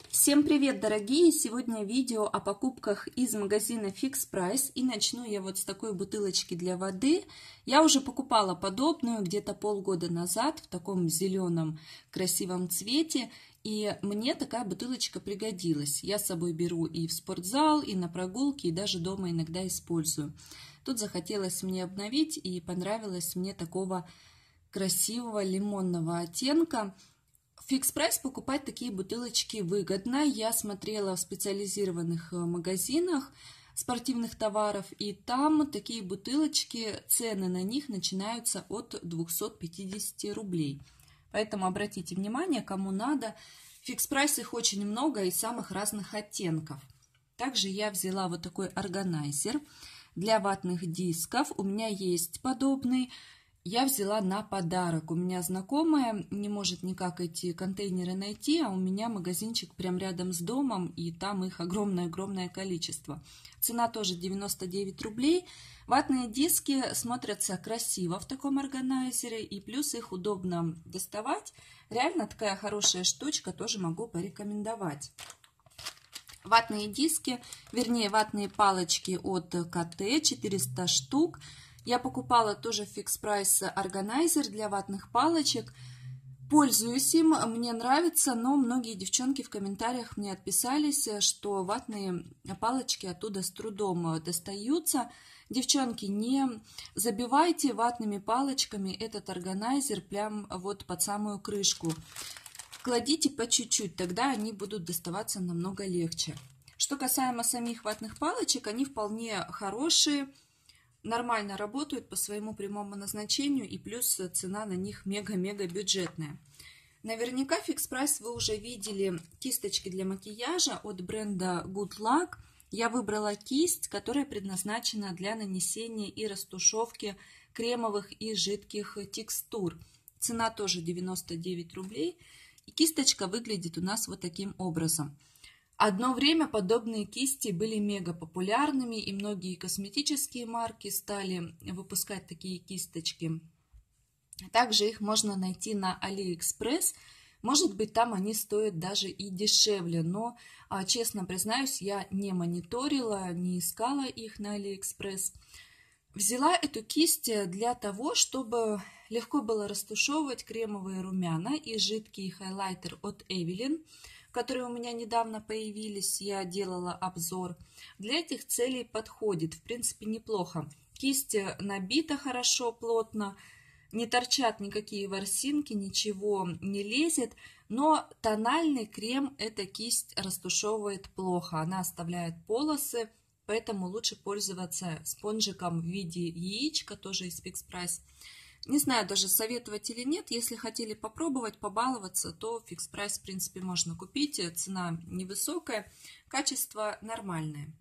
Всем привет, дорогие! Сегодня видео о покупках из магазина Fix Price. И начну я вот с такой бутылочки для воды. Я уже покупала подобную где-то полгода назад в таком зеленом красивом цвете. И мне такая бутылочка пригодилась. Я с собой беру и в спортзал, и на прогулки, и даже дома иногда использую. Тут захотелось мне обновить, и понравилось мне такого красивого лимонного оттенка. В Fix Price покупать такие бутылочки выгодно. Я смотрела в специализированных магазинах спортивных товаров, и там такие бутылочки, цены на них начинаются от 250 рублей. Поэтому обратите внимание, кому надо. В Fix Price их очень много и самых разных оттенков. Также я взяла вот такой органайзер для ватных дисков. У меня есть подобный. Я взяла на подарок. У меня знакомая не может никак эти контейнеры найти, а у меня магазинчик прям рядом с домом, и там их огромное-огромное количество. Цена тоже 99 рублей. Ватные диски смотрятся красиво в таком органайзере, и плюс их удобно доставать. Реально такая хорошая штучка, тоже могу порекомендовать. Ватные диски, вернее ватные палочки от КТ, 400 штук. Я покупала тоже в Fix Price органайзер для ватных палочек. Пользуюсь им, мне нравится, но многие девчонки в комментариях мне отписались, что ватные палочки оттуда с трудом достаются. Девчонки, не забивайте ватными палочками этот органайзер прям вот под самую крышку. Кладите по чуть-чуть, тогда они будут доставаться намного легче. Что касаемо самих ватных палочек, они вполне хорошие. Нормально работают по своему прямому назначению, и плюс цена на них мега-мега бюджетная. Наверняка в Fix Price вы уже видели кисточки для макияжа от бренда Good Luck. Я выбрала кисть, которая предназначена для нанесения и растушевки кремовых и жидких текстур. Цена тоже 99 рублей. И кисточка выглядит у нас вот таким образом. Одно время подобные кисти были мега популярными, и многие косметические марки стали выпускать такие кисточки. Также их можно найти на AliExpress. Может быть, там они стоят даже и дешевле, но, честно признаюсь, я не мониторила, не искала их на AliExpress. Взяла эту кисть для того, чтобы легко было растушевывать кремовые румяна и жидкий хайлайтер от Evelyn, которые у меня недавно появились, я делала обзор. Для этих целей подходит, в принципе, неплохо. Кисть набита хорошо, плотно, не торчат никакие ворсинки, ничего не лезет, но тональный крем эта кисть растушевывает плохо, она оставляет полосы, поэтому лучше пользоваться спонжиком в виде яичка, тоже из Fix Price. Не знаю даже, советовать или нет. Если хотели попробовать, побаловаться, то Fix Price, в принципе, можно купить. Цена невысокая, качество нормальное.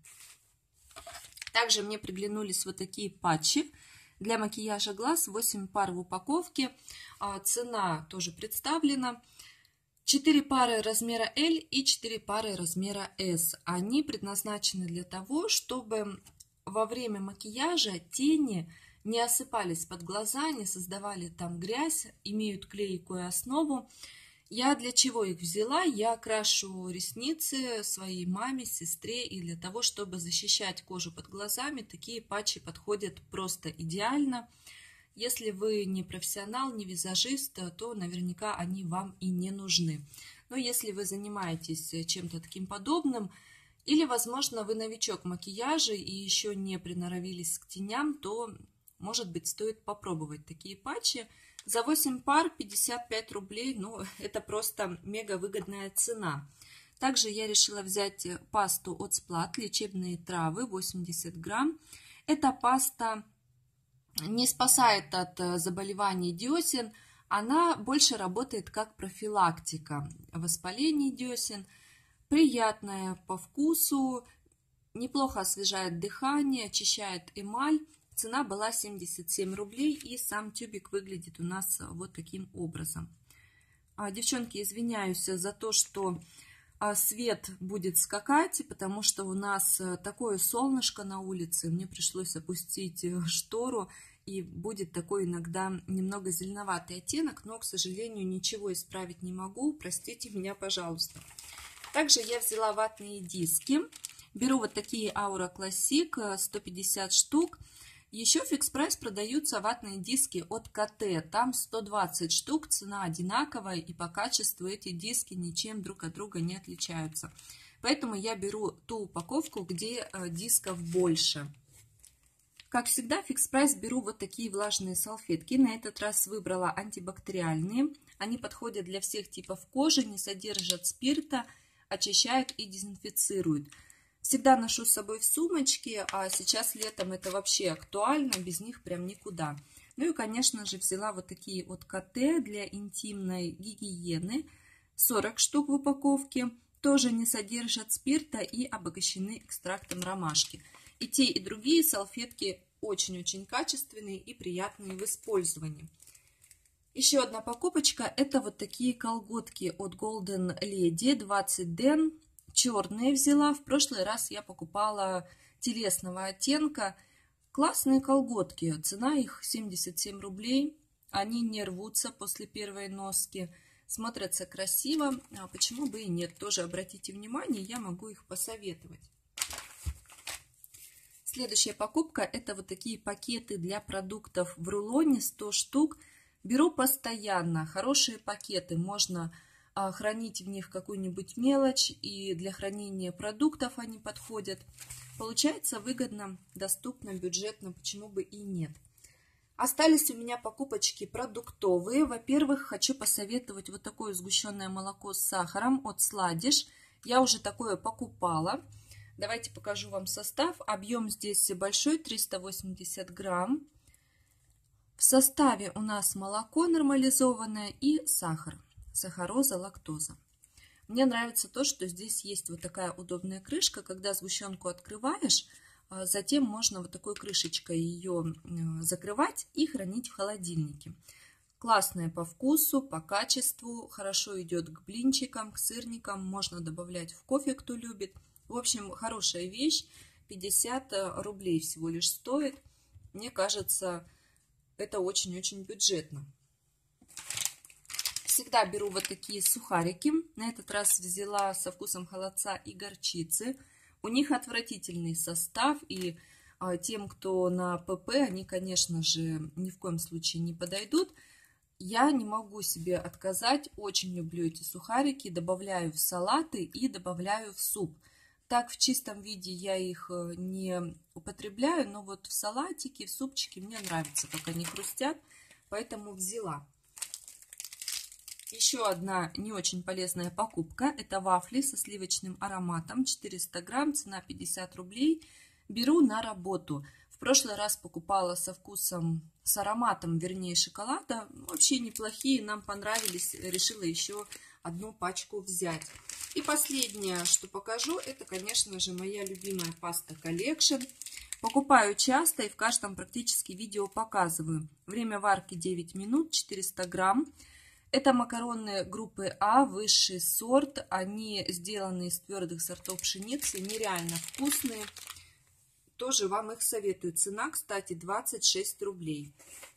Также мне приглянулись вот такие патчи для макияжа глаз. 8 пар в упаковке. Цена тоже представлена. 4 пары размера L и 4 пары размера S. Они предназначены для того, чтобы во время макияжа тени не осыпались под глаза, не создавали там грязь, имеют клейкую основу. Я для чего их взяла? Я крашу ресницы своей маме, сестре, и для того, чтобы защищать кожу под глазами, такие патчи подходят просто идеально. Если вы не профессионал, не визажист, то наверняка они вам и не нужны. Но если вы занимаетесь чем-то таким подобным, или, возможно, вы новичок в макияже и еще не приноровились к теням, то, может быть, стоит попробовать такие патчи. За 8 пар 55 рублей, ну, это просто мега выгодная цена. Также я решила взять пасту от Splatt, лечебные травы, 80 грамм. Эта паста не спасает от заболеваний десен, она больше работает как профилактика воспалений десен. Приятная по вкусу, неплохо освежает дыхание, очищает эмаль. Цена была 77 рублей, и сам тюбик выглядит у нас вот таким образом. Девчонки, извиняюсь за то, что свет будет скакать, потому что у нас такое солнышко на улице. Мне пришлось опустить штору, и будет такой иногда немного зеленоватый оттенок, но, к сожалению, ничего исправить не могу. Простите меня, пожалуйста. Также я взяла ватные диски. Беру вот такие Aura Classic, 150 штук. Еще в Fix Price продаются ватные диски от КТ. Там 120 штук, цена одинаковая, и по качеству эти диски ничем друг от друга не отличаются. Поэтому я беру ту упаковку, где дисков больше. Как всегда, в Fix Price беру вот такие влажные салфетки. На этот раз выбрала антибактериальные. Они подходят для всех типов кожи, не содержат спирта, очищают и дезинфицируют. Всегда ношу с собой в сумочке, а сейчас летом это вообще актуально, без них прям никуда. Ну и, конечно же, взяла вот такие от КТ для интимной гигиены. 40 штук в упаковке. Тоже не содержат спирта и обогащены экстрактом ромашки. И те, и другие салфетки очень-очень качественные и приятные в использовании. Еще одна покупочка – это вот такие колготки от Golden Lady 20 ден. Черные взяла. В прошлый раз я покупала телесного оттенка. Классные колготки. Цена их 77 рублей. Они не рвутся после первой носки. Смотрятся красиво. А почему бы и нет? Тоже обратите внимание, я могу их посоветовать. Следующая покупка – это вот такие пакеты для продуктов в рулоне, 100 штук. Беру постоянно. Хорошие пакеты. Можно хранить в них какую-нибудь мелочь, и для хранения продуктов они подходят. Получается выгодно, доступно, бюджетно, почему бы и нет. Остались у меня покупочки продуктовые. Во-первых, хочу посоветовать вот такое сгущенное молоко с сахаром от Sladdish. Я уже такое покупала. Давайте покажу вам состав. Объем здесь большой, 380 грамм. В составе у нас молоко нормализованное и сахар. Сахароза, лактоза. Мне нравится то, что здесь есть вот такая удобная крышка. Когда сгущенку открываешь, затем можно вот такой крышечкой ее закрывать и хранить в холодильнике. Классная по вкусу, по качеству, хорошо идет к блинчикам, к сырникам. Можно добавлять в кофе, кто любит. В общем, хорошая вещь. 50 рублей всего лишь стоит. Мне кажется, это очень-очень бюджетно. Всегда беру вот такие сухарики. На этот раз взяла со вкусом холодца и горчицы. У них отвратительный состав, и тем, кто на ПП, они, конечно же, ни в коем случае не подойдут. Я не могу себе отказать. Очень люблю эти сухарики. Добавляю в салаты и добавляю в суп. Так в чистом виде я их не употребляю, но вот в салатике, в супчике мне нравится, как они хрустят, поэтому взяла. Еще одна не очень полезная покупка – это вафли со сливочным ароматом, 400 грамм, цена 50 рублей. Беру на работу. В прошлый раз покупала со вкусом, с ароматом, вернее, шоколада. Вообще неплохие, нам понравились, решила еще одну пачку взять. И последнее, что покажу, это, конечно же, моя любимая паста Collection. Покупаю часто и в каждом практически видео показываю. Время варки 9 минут, 400 грамм. Это макароны группы А, высший сорт. Они сделаны из твердых сортов пшеницы, нереально вкусные. Тоже вам их советую. Цена, кстати, 26 рублей.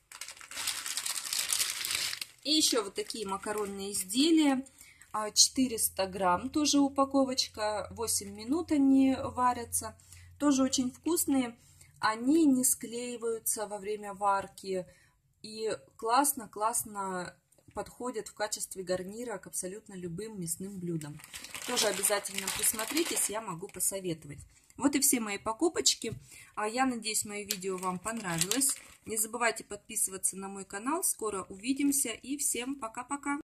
И еще вот такие макаронные изделия. 400 грамм, тоже упаковочка. 8 минут они варятся. Тоже очень вкусные. Они не склеиваются во время варки. И классно подходят в качестве гарнира к абсолютно любым мясным блюдам. Тоже обязательно присмотритесь, я могу посоветовать. Вот и все мои покупочки. Я надеюсь, мое видео вам понравилось. Не забывайте подписываться на мой канал. Скоро увидимся и всем пока-пока.